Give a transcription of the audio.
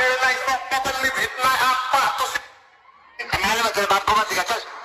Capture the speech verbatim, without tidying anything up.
वेळ नाही, सोप्पा पण मी भीत नाही. आप्पा तुझे मला बाप बाबा चल